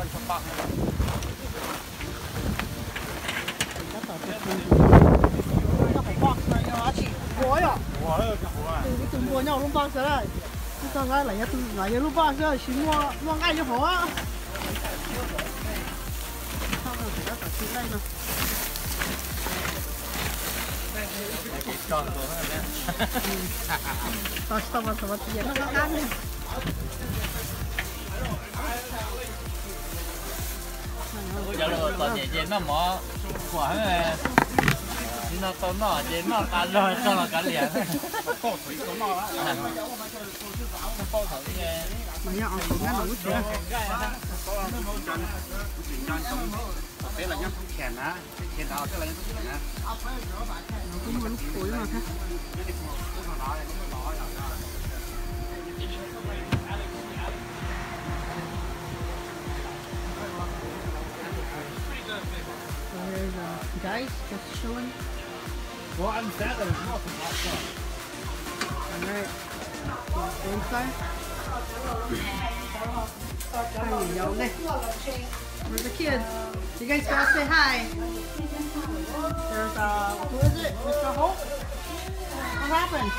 你准备要弄包起来，这刚刚来一路包起来，行我爱就好啊。他们比较少吃累呢。到什么节那个干的。 giờ là tao nhảy trên nó mỏ quả này nó tao nọ trên nó cá rồi cho là cá liền có thủy có nọ á có thủy nghe mà nhau ăn cũng ăn đủ chưa thế là nhá chèn á chèn đào thế là nhá chèn á nó cũng muốn phối mà ha. Guys, just showing. Well, I'm sad that it's not outside. Alright. Inside. Where's the kids? You guys gotta say hi. There's who is it? Mr. Hope? What happened?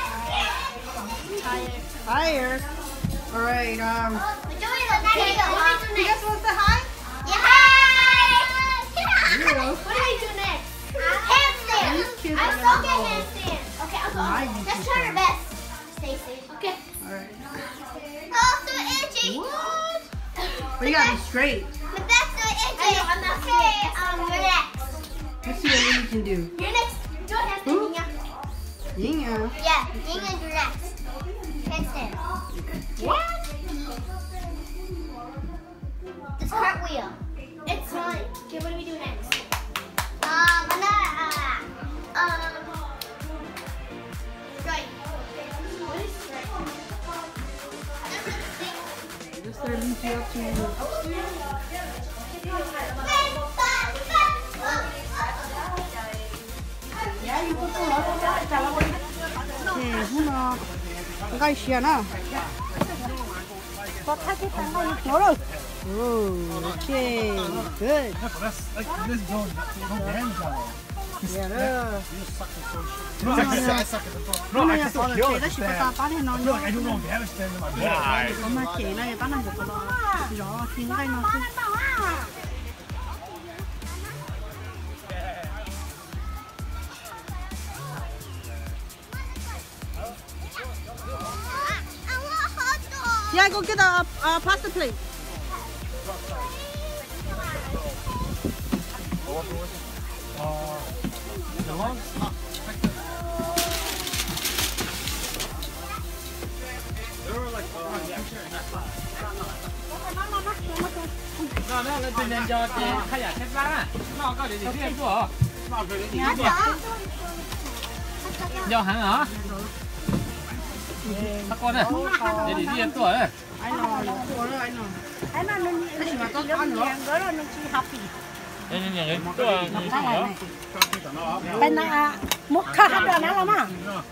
Tired. Alright, you guys want to say hi? What do we do next? Handstand. I'm so good at handstand. Okay, I'll go. Let's try our best. Stay safe. Okay. Alright. Oh, so itchy. What? Well, you gotta be straight. My back's so itchy. I know, I'm not straight. Relax. Let's see what you can do. You're next. Do a handstand, Ying. Ying. Yeah, Ying and you're next. Handstand. What? This cartwheel. It's fine. Okay, what do we do next? Strike. What is strike? This there leads you up to gai xiên à? Có thắt cái thằng này nó rồi. Oh, okay, good. This zone, don't damage that one. Yeah, No, I suck at the phone. No, I can still kill it. No, I do no damage to them. Why? Có mà chỉ này bán hàng được rồi. Gió khiến cái nó cứ. Yeah, go get a pasta plate. The lungs? nó lên trên nền cho chị khai giả xếp lá nó có địa điểm riêng của do hẳn hả các con này địa điểm riêng của ấy Anh nói, anh nói nên mà có con nữa. đây là những cái bên này một khá hát rồi nè mà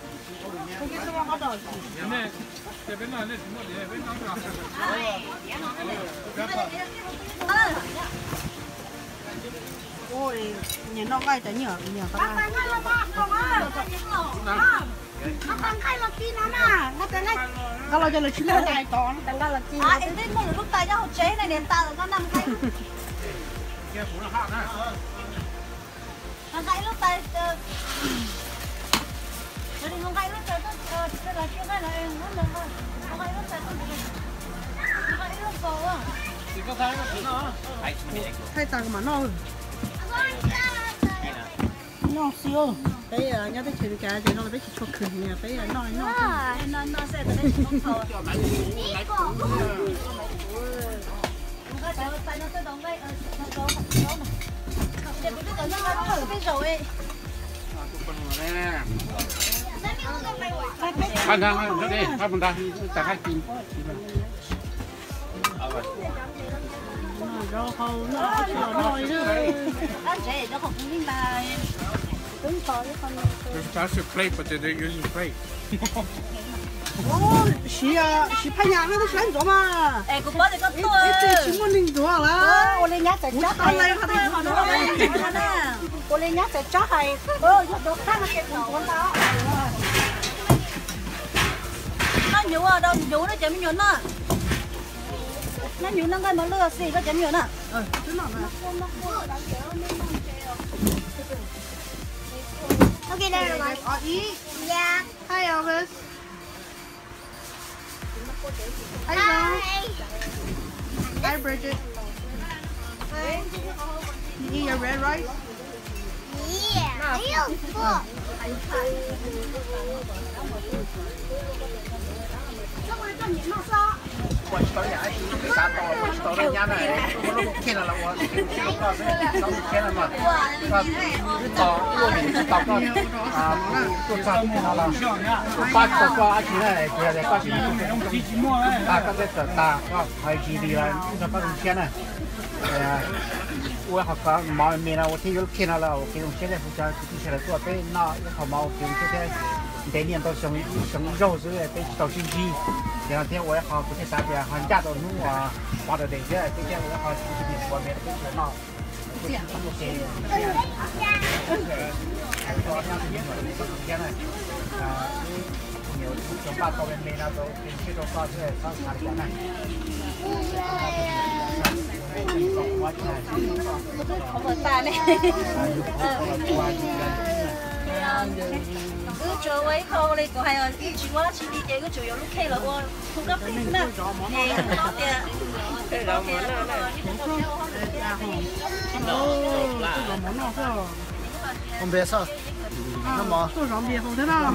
ôi nhìn nó gai tới nhở các bạn. Kalau jalan Cina tay to, tengah là chi em thấy một lúc tay cho chế này nền ta nó 5 cây. Nó gãy lúc tay. Nó đừng gãy lúc tay tôi là chưa gãy là em nó thôi. Nó gãy lúc tay tôi. Nó gãy lúc cổ à. thì có thấy nó thay tàng mà nó siêu. Bây giờ nhớ tới chuyện cả thì nó là biết chỉ cho cười nè, bây giờ nó sẽ tới không thầu. Nó sẽ đóng đây nó để biết cái nó bây giờ ấy. Ăn ra đi, ăn một đằng, ta khai chín. Rau hầu nó nồi nữa. Ăn dễ cho không biết là đứng to với con. That's your plate, but they're using plate. Xí à, xí 拍nhà nó xí ăn rồi mà. Ê, cũng có thì có tôi. Ít chỉ muốn linh rồi là. phải chót hay cô lên nhắc phải chót hay đồ khác là cái cuốn đó nó nhủ ở đâu nhủ nó chém nhủ nó nhủ nó cái mà lừa xì nó chém nhủ nè Okay, there we go. Yeah. Hi, Elvis. Hi, Hi. Hi, Bridget. You eat your red rice? Yeah. I feel full. Watch story, I think start watch story nha này. Nó kia là nó xong kia là mà. Tao tôi tao có tôi sao nó là. Ba cái qua chỉ này, kia là qua chỉ. Ta cái cái ta có hai chỉ đi là nó có kia này.我好讲毛没了，我听有看到了，我给我现在不讲，接下来做对那好毛，给我现在得念到生肉之类的，到星期，这两天我也好不去啥边，寒假到弄啊，花的这些，这些我也好去外面的热闹，这样他们给，昨天是天呢，有从八到没那都给去到发出来上哪里呢？ không có ta này cứ chơi với khâu này có hay là đi chỉ quá chỉ đi chơi cứ chủ yếu lúc khi là qua không gấp hết nè thì nó tiền đó món nào không biết sao nó mò tôi rong bia không thế nào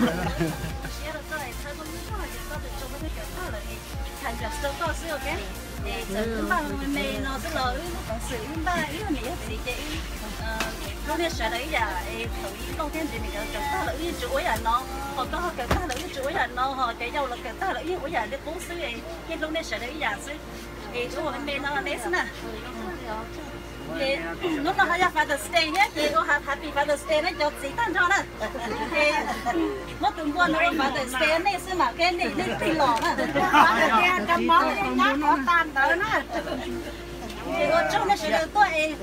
thành ra sớm có sữa cái sớm bằng mẹ nó rất là có sự ba ý là mình gì vậy lúc này sẽ đấy là thử đầu tiên thì mình cần ta là ý chuối là nó còn có cần ta là ý chuối là nó họ cái dầu là cần ta là ý của nhà để cố xứ ấy nhưng lúc này sẽ đấy là xứ thì chỗ mình mẹ nó là đấy nè thì lúc đó hay phải stay nhé thì có happy Father's Day này cho chị tan cho nè thì mất tuần qua nó phải stay này xứ mà cái này nên thì lỏ nè cầm món lên nhá có tan tới nè thì có chỗ này sẽ được tôi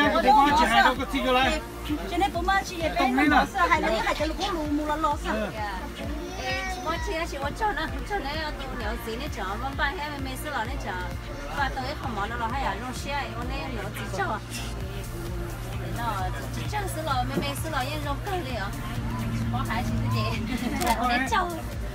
cho nên bố má chị bé nó lo sợ hay là những cái cái lũ mù là lo sợ 我听是我做那要到了解那做，我把那没事了那做，把到一行忙了还要弄些，我那要自做啊。那正事了没事了也弄够了，我还是自己那做。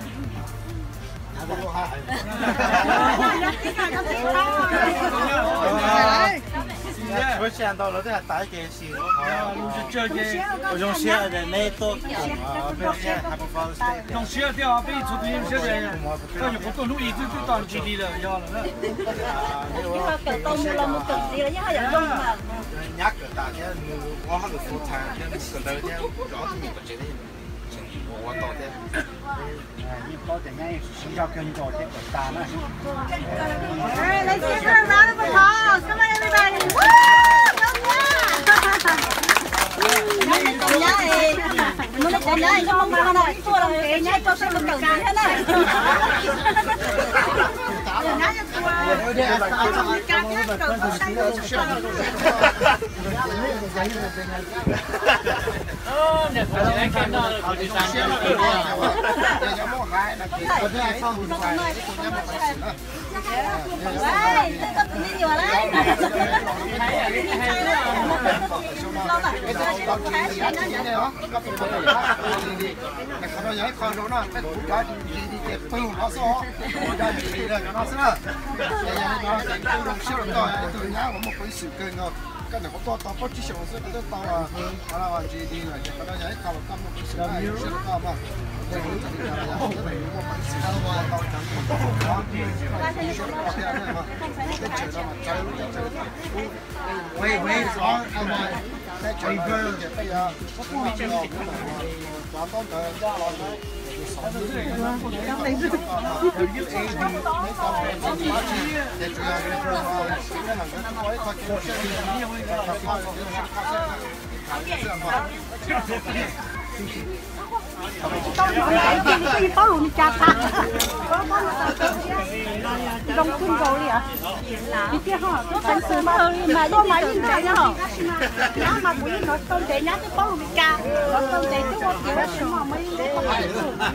我想到了这打给谁？我用些的那都不要钱，还不放心。 用些掉啊，被出去用些的，但是不多路一直都到基地了，要了。 因为梗到木了，木梗地了，因为有用嘛。 人家梗大些，我还是蔬菜，是那天主要是没不接的。我到的，你到的人学校跟着这个大呢。 哎，来接着拿那么好，什么everybody？哇， 人家哎，我们人家哎，就忙了，做了，人家就是个梗地呢。 人家就做，干点狗不干就吃了。 哦，那我今天看到了，我就想起了。 喂，这个肯定有嘞。老板，还是那人。 看到人看到那，那国家的不用老少，国家的老师了，都用小了到，都人家我们会手跟哦。跟住好多到不知上市嗰啲到啊，好啦，話住啲嚟，嗰啲人靠落金都少啦，少得多嘛。對，我本事啦，我到緊，喂，講係咪？在最高嘅飛啊！我幫你做，我幫佢加落去。 包容你家他，đôngขึ้นcầu đi à? Đi kia họ có phần sự mà có máy in chạy nhau nhá mà bùi nó tôm chạy nhá cái bóng bị ca nó tôm chạy cái một kiểu đó mà mới không phải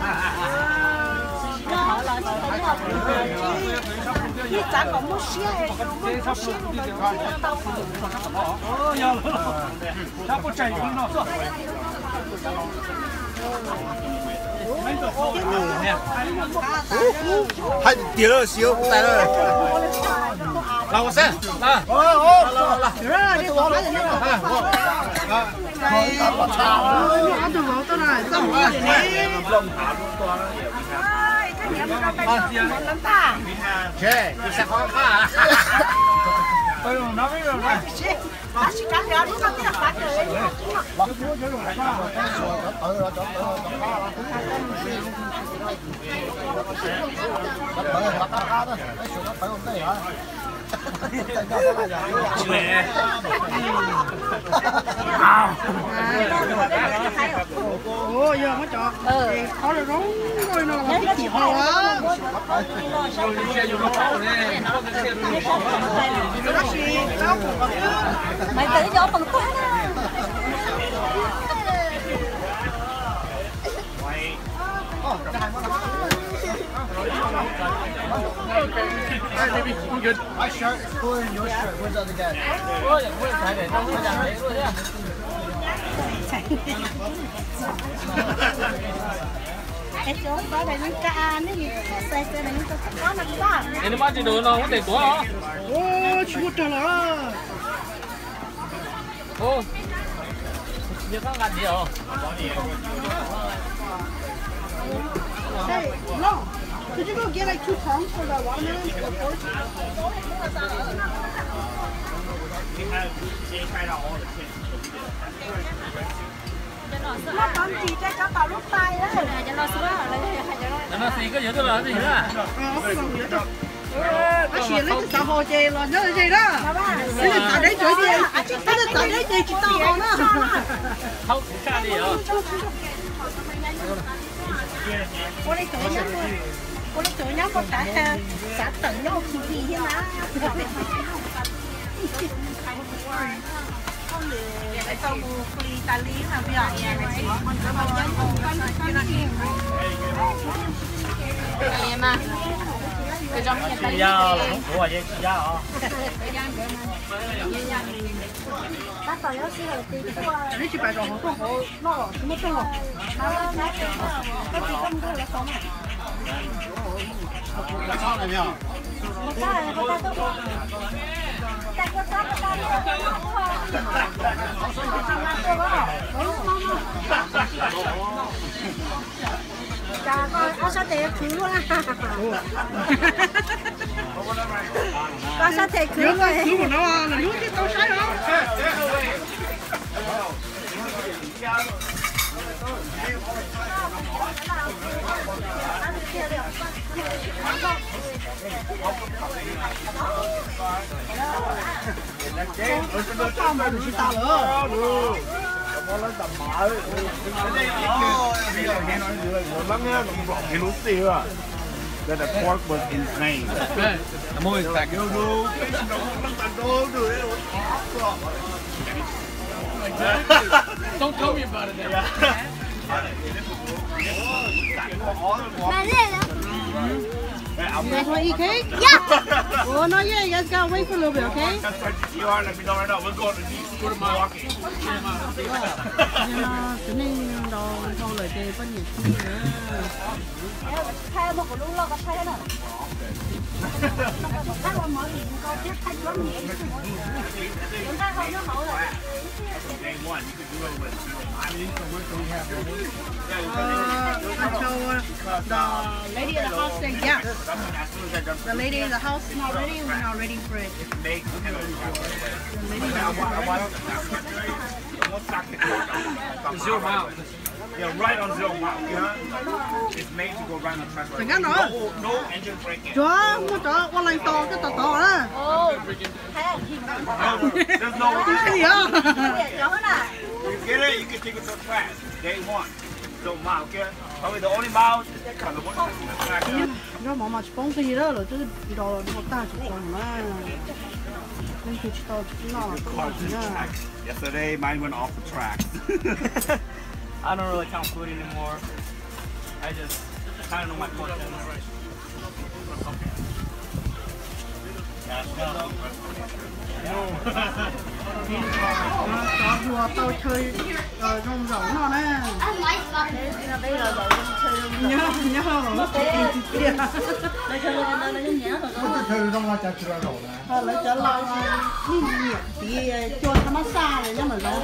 đi trả có mua xe mua xe 它不整容了。 还第二小带了。 来我先，来， rồi đi bỏ cái này ăn đồ lẩu tôi này xong rồi 切，你先看看。 哎呦，那边人来。 他是干了，你看这个发的， ủa giờ mới chọn khó là rốn rồi nó là cái gì hầu á mày tự vô phần quá Hey, baby, I'm good. My shirt, pull in your shirt. Where's the other guy? cái chỗ đó là những cá này gì, xe này những cá nó quá. Ini mah di dulu nong teh tua. ô chú trời ơi Oh. Dia kan nggak dia. hey no could you go get like 2 tongs for the watermelon or pork Nó còn chỉ cho các bảo lúc tay đấy. cho nó xuống lại cho nó Nó xì cái gì đó là gì đó? nó xì lấy cái tàu hồ chè là nhớ là gì đó cái là tàu đấy chơi gì cái là tàu đấy chơi chỉ tàu hồ đó Không, cái gì vậy? Cô lấy chỗ nhá, cô lấy chỗ nhá con cả xã tự nhau thì thế nào? Để tao mua free Italy là bây giờ mình có bao nhiêu con em à cái trong nhà Chị giao là đúng của vậy, chị giao hả? bác tao nhớ xí hồi tí qua cái chị phải rồi không có nó mất rồi nó cái gì không đưa là không Là sao này nhỉ? một cái tôi tại có sao ta Chà con sao thể khứ luôn à? Con sao thể khứ luôn? khứ của nó là nước cái tao sai đó không mà được chị tao nữa That the pork was insane. I'm always back. Don't tell me about it then. Mà lên đó. You guys want to eat cake? Yeah. Oh no, yeah, you guys gotta wait for a little bit, okay? Let me know right now. We're going to Milwaukee. Cho nên đồ thôi lời đề có nhiều thứ nữa. Thay một cái lũ lo có thay nữa. Các con mỗi gì cũng có tiếp thay có nhiều. Chúng ta không có mẫu rồi. Until the lady in the house said yes. The lady in the house is not ready, we're not ready for it. The lady is not ready. 0 mile. Yeah, right on 0 mile. Yeah. It's made to go right on track. Đừng có nữa. No engine braking. Chúa, mua cho con lại to cái to to đó. There's no Cái gì á? You get it, you can take it to class. Day 1. nó mà chỉ bông gì đó rồi chứ đồ nó ta chỉ còn là nên chỉ tao chỉ nó là Yesterday, mine went off the track. I don't really count food anymore. I just kind of know my portion. tao vừa tao chơi rong rỗng nó nè I like butter. bây giờ rồi chơi nhớ nó kia nó chơi nó nhớ rồi Tôi chơi trong là chả chữa rồi nè. lấy cho lo đi nhiệt thì cho nó massage này nhưng mà nó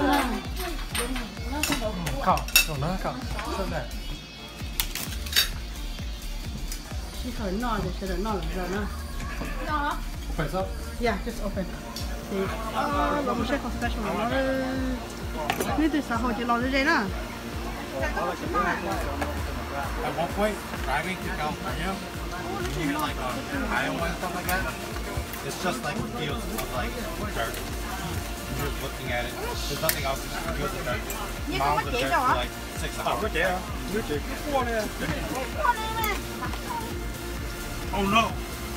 Cậu, cậu nó cậu. Sao này? chỉ khởi nọ thì sẽ nọ rồi nè Phải sao? yeah just open thì nó sẽ có special nó như từ xã hội chỉ lo như thế nè At one point, driving to California, you hear like Iowa and stuff like that. It's just like fields of like dirt. You're just looking at it. There's nothing else. Just fields of dirt. Mounds of dirt for like 6 hours. Oh no!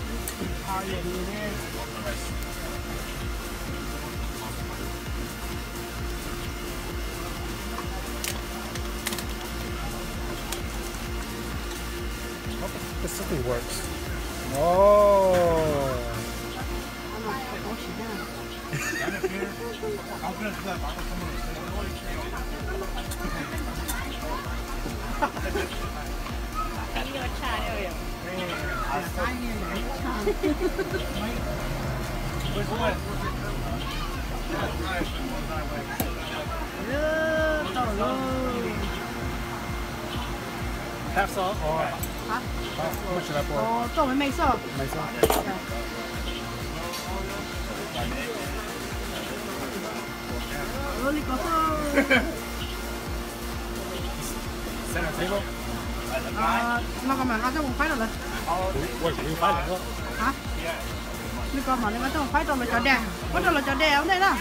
This something works. Oh. Half salt or hả How much should I pour? cho mấy mấy sơ Mấy sao? đi có sơ Center table? nó còn mà ăn trong một phái rồi Wait, you find it? hả đi còn mà nó ăn trong một phái rồi là chó đè có rồi là chó đè ở đây đó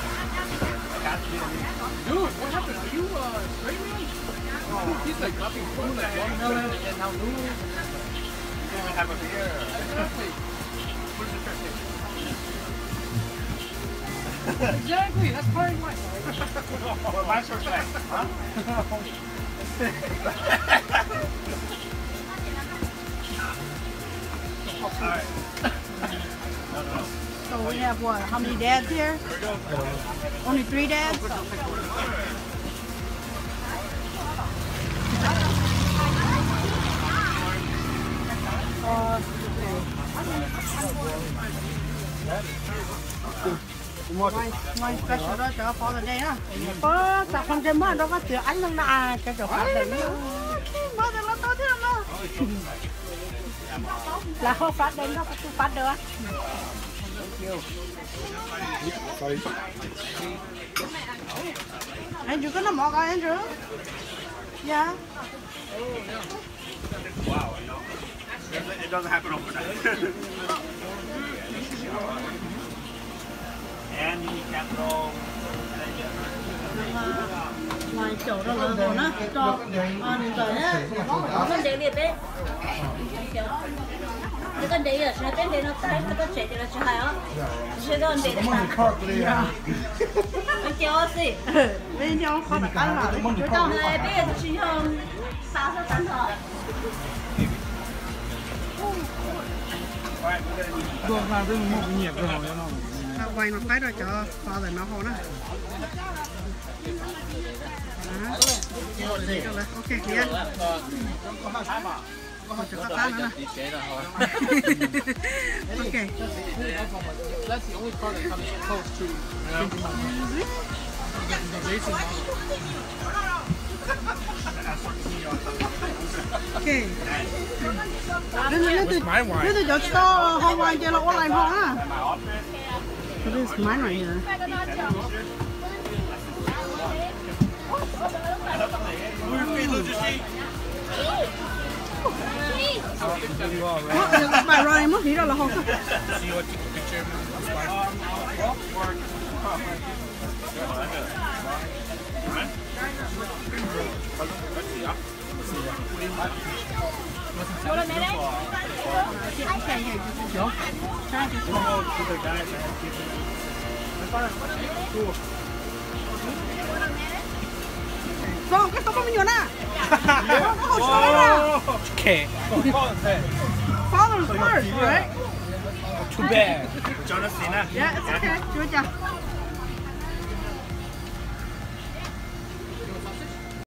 Exactly, that's part of my What my short say? Huh? Alright. so we have what how many dads here only 3 dads ngoài special đó cho for the day á có tập không trên đó có chữ ánh lưng là cái chỗ phát đến nó thì nó tốt thế nào là không phát đến nó cũng phát được Sorry. Andrew có nằm mỏ coi Andrew yeah Wow, you know, it doesn't happen overnight. And you need capital. ngoài chỗ đó là đồ nó cho điện thoại á có vấn đề liệt đấy cái vấn đề là sẽ đến nó tay nó có chạy thì là sẽ hay á sẽ có vấn đề Money cart today. nó kéo gì bên nhau khó đặt ăn là chúng ta hay biết chỉ hơn 6-8 thôi Đồ vào cái một nhiệt rồi nó. quay một cái rồi cho father nó hồ đó ok đi ăn cho các bạn nữa ok That's the only part that comes close to ok this is your store Hawaii cho là online ho á this is mine right here bài rồi mất nghĩ đâu là không What a minute. 有，下去。Con, cái tóc bao nhiêu nè? Con có hột xoay nè. Okay. Father's first, right? Too bad. Jonas Cena. Yeah, it's okay. Good job.